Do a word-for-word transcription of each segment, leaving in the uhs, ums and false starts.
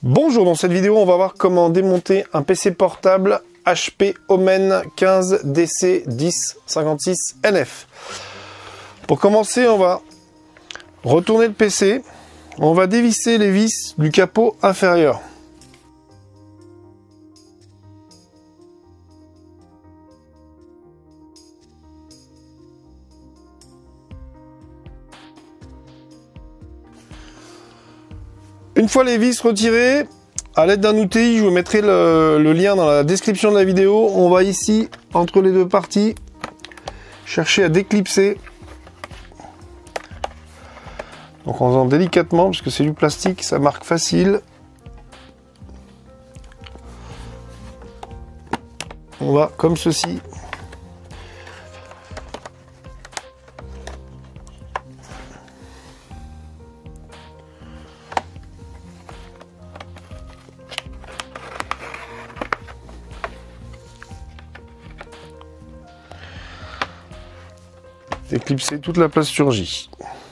Bonjour, dans cette vidéo on va voir comment démonter un P C portable H P Omen quinze D C dix cinquante-six N F. Pour commencer, on va retourner le P C, on va dévisser les vis du capot inférieur. Une fois les vis retirées, à l'aide d'un outil, je vous mettrai le, le lien dans la description de la vidéo. On va ici, entre les deux parties, chercher à déclipser. Donc en faisant délicatement, parce que c'est du plastique, ça marque facile. On va comme ceci. Déclipser toute la plasturgie.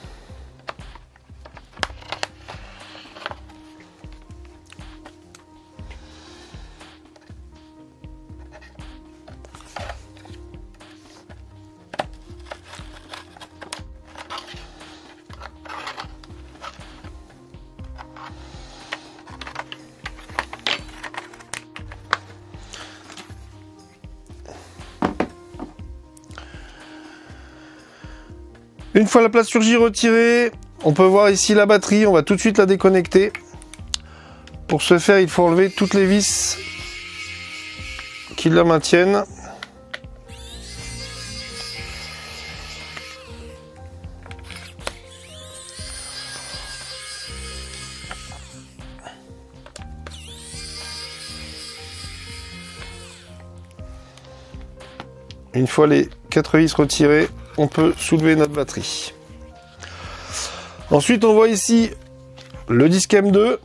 Une fois la plasturgie retirée, on peut voir ici la batterie, on va tout de suite la déconnecter. Pour ce faire, il faut enlever toutes les vis qui la maintiennent. Une fois les quatre vis retirées, on peut soulever notre batterie. Ensuite, on voit ici le disque M deux.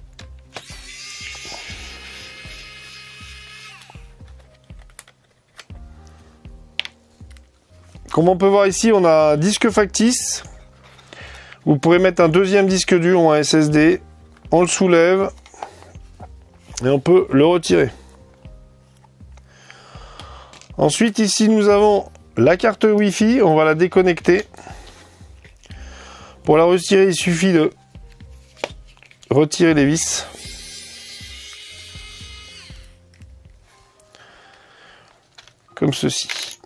Comme on peut voir ici, on a un disque factice. Vous pourrez mettre un deuxième disque dur ou un S S D. On le soulève et on peut le retirer. Ensuite, ici, nous avons la carte Wi-Fi, on va la déconnecter. Pour la retirer, il suffit de retirer les vis. Comme ceci.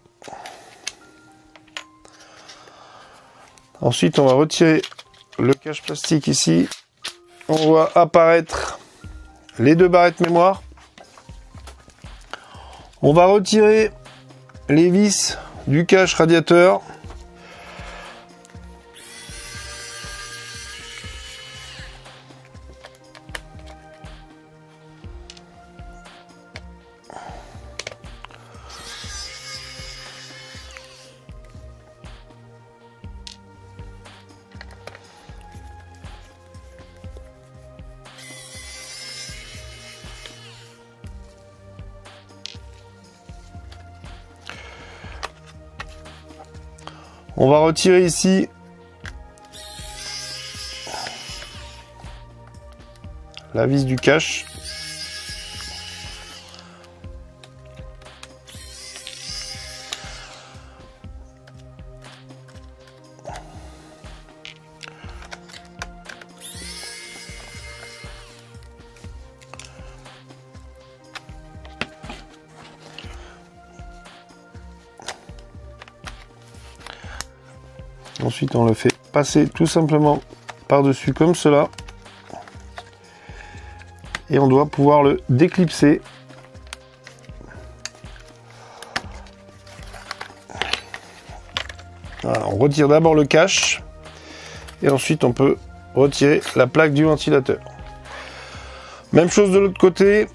Ensuite, on va retirer le cache plastique ici. On voit apparaître les deux barrettes mémoire. On va retirer les vis du cache radiateur. On va retirer ici la vis du cache. Ensuite, on le fait passer tout simplement par-dessus comme cela. Et on doit pouvoir le déclipser. Voilà, on retire d'abord le cache. Et ensuite, on peut retirer la plaque du ventilateur. Même chose de l'autre côté.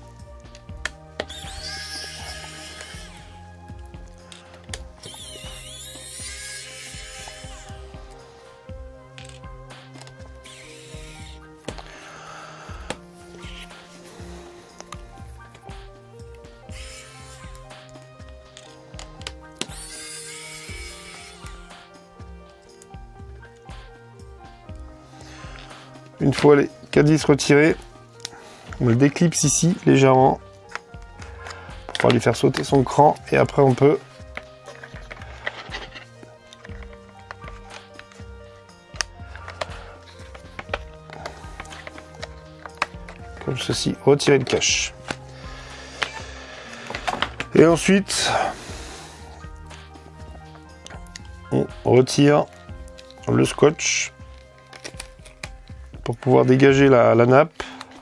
Une fois les quatre vis retirés, On le déclipse ici légèrement pour pouvoir lui faire sauter son cran et après on peut comme ceci retirer le cache. Et ensuite on retire le scotch pour pouvoir dégager la, la nappe.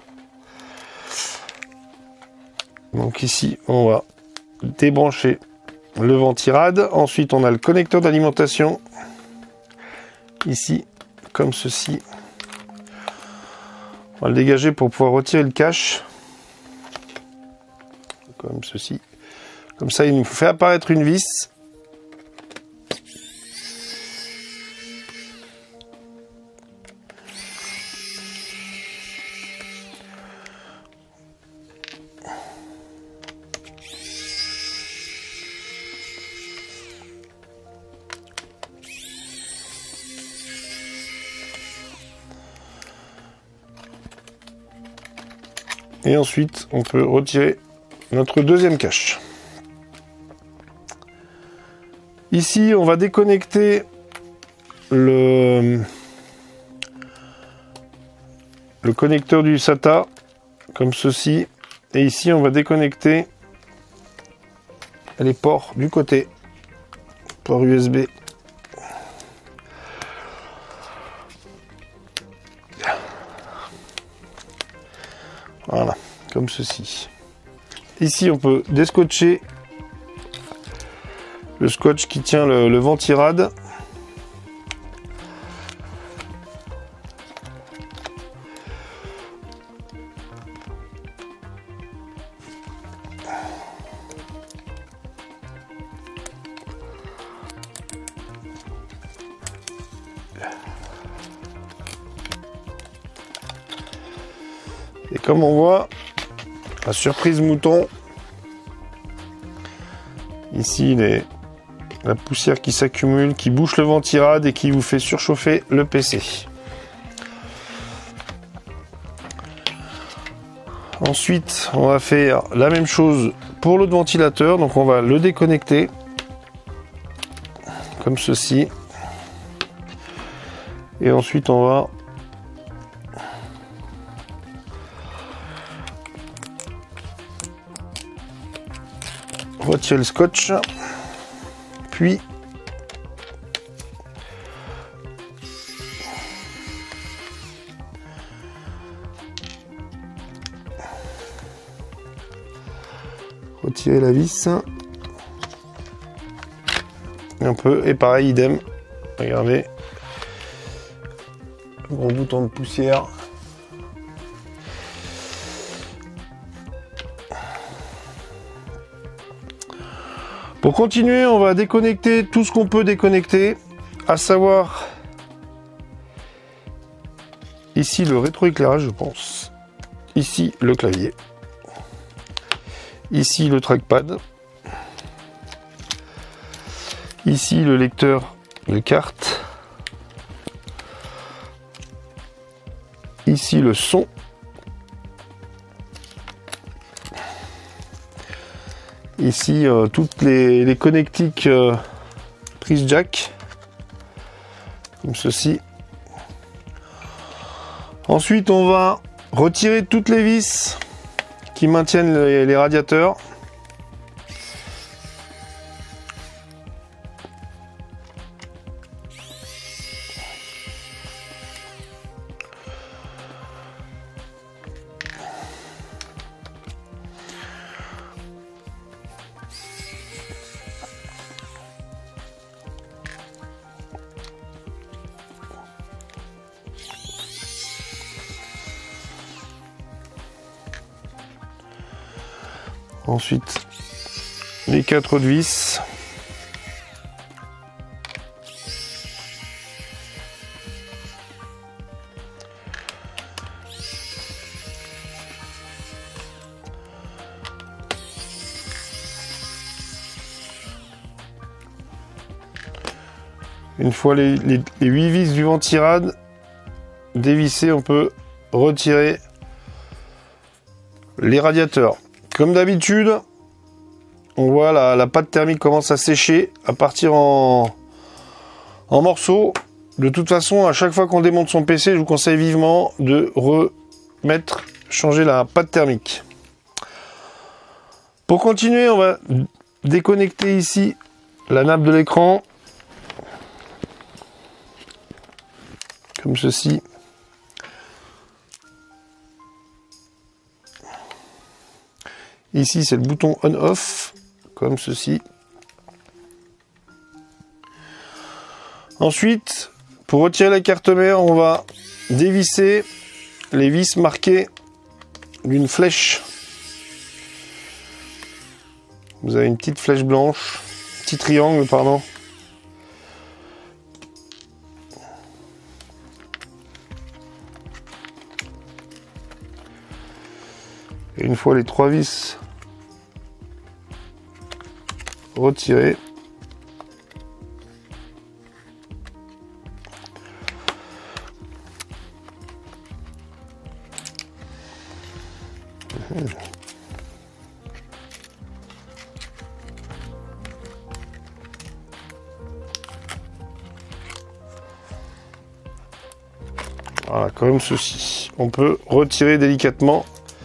Donc ici on va débrancher le ventirad. Ensuite on a le connecteur d'alimentation ici comme ceci. On va le dégager pour pouvoir retirer le cache comme ceci. Comme ça il nous fait apparaître une vis. Et ensuite, on peut retirer notre deuxième cache. Ici, on va déconnecter le, le connecteur du SATA, comme ceci. Et ici, on va déconnecter les ports du côté, port U S B. Voilà, comme ceci. Ici, on peut déscotcher le scotch qui tient le, le ventirad. Et comme on voit, la surprise mouton, ici les, la poussière qui s'accumule, qui bouche le ventirad et qui vous fait surchauffer le P C. Ensuite, on va faire la même chose pour l'autre ventilateur, donc on va le déconnecter, comme ceci. Et ensuite on va retirer le scotch, puis retirer la vis, et un peu, et pareil, idem, regardez, gros bouton de poussière. Pour continuer, on va déconnecter tout ce qu'on peut déconnecter, à savoir ici le rétroéclairage, je pense, ici le clavier, ici le trackpad, ici le lecteur de cartes, ici le son, ici euh, toutes les, les connectiques euh, prise jack, comme ceci. Ensuite on va retirer toutes les vis qui maintiennent les, les radiateurs. Ensuite, les quatre autres vis. Une fois les, les, les huit vis du ventirad dévissées, on peut retirer les radiateurs. Comme d'habitude, on voit la, la pâte thermique commence à sécher, à partir en, en morceaux. De toute façon, à chaque fois qu'on démonte son P C, je vous conseille vivement de remettre, changer la pâte thermique. Pour continuer, on va déconnecter ici la nappe de l'écran, comme ceci. Ici, c'est le bouton on-off, comme ceci. Ensuite, pour retirer la carte mère, on va dévisser les vis marquées d'une flèche. Vous avez une petite flèche blanche, petit triangle, pardon. Et une fois les trois vis retirées, voilà, comme ceci. On peut retirer délicatement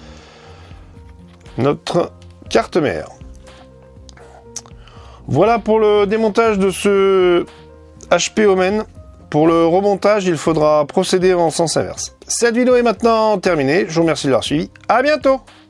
notre carte mère. Voilà pour le démontage de ce H P Omen. Pour le remontage, il faudra procéder en sens inverse. Cette vidéo est maintenant terminée. Je vous remercie de l'avoir suivi. À bientôt!